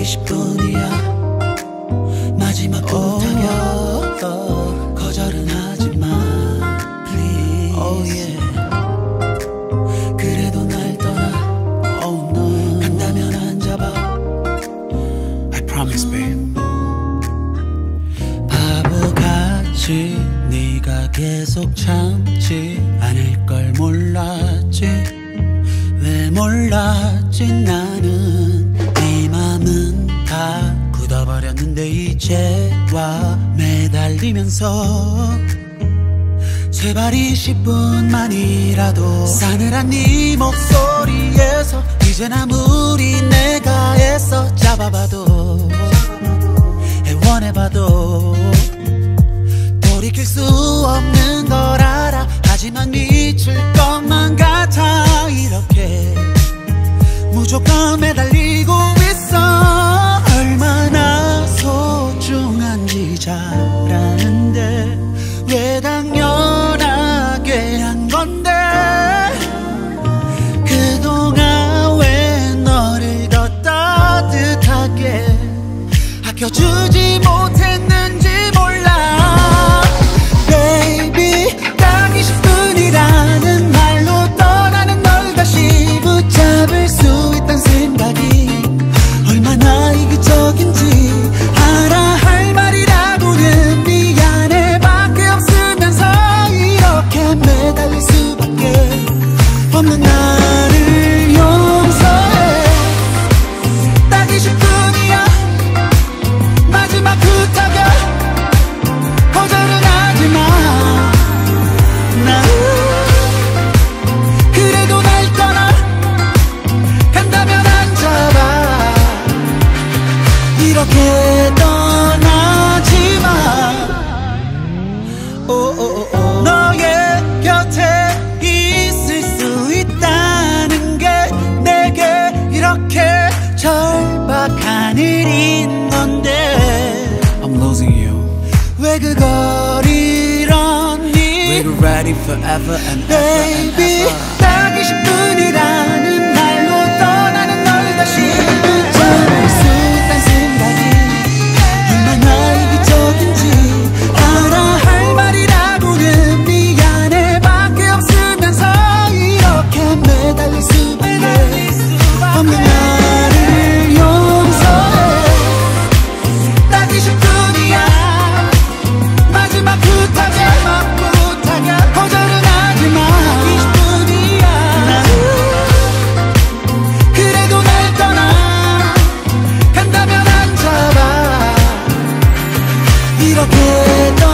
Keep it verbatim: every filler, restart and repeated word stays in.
이십 분이야 마지막 부탁이야. oh, 거절은 하지마 please. oh, yeah. 그래도 날 떠나 oh, no. 간다면 안 잡아 I promise babe. 바보같이 네가 계속 참지 않을 걸 몰랐지. 왜 몰랐지. 나는 네 맘은 다 굳어버렸는데 이제 와 매달리면서 제발 이십 분만이라도 싸늘한 네 목소리에서 이젠 아무리 내가 애써 잡아봐도 애원해봐도 돌이킬 수 없는 걸 알아. 하지만 미칠 것만 같아. 이렇게 무조건 매달리고 있어. 얼마나 소중한지 잘 아는데 왜 당연하게 한 건데. 그동안 왜 너를 더 따뜻하게 아껴주지 못했는지 몰라. Baby 딱 이십 분이라는 말로 떠나는 널 다시 붙잡을 수 있단 생각이 얼마나 이기적인지 알아. 할 말이라고는 미안해 밖에 없으면서 이렇게 매달릴 수밖에 없는 나를 용서해. 딱 이십 분이야 마지막 부탁이야. 거절은 하지마. 나 그래도 날 떠나 간다면 안 잡아. 이렇게 떠나지마. 오오오오. 너의 곁에 있을 수 있다는 게 내게 이렇게 절박한 일인 건데. I'm losing you. 왜 그걸 이러니. We're ready forever and Baby, ever and ever. 딱 이십 분이라는 말로 떠나는 널 다시 붙잡을 수 있단 생각이 얼마나 이기적인지 알아. 할 말이라고는 미안해 밖에 없으면서 이렇게 매달릴 수밖에 없는 나를 용서해. 딱 이십 분이야 마지막 부탁이야. 거절은 하지마. 이십 분이야. 그래도 날 떠나 간다면 안 잡아. 이렇게 떠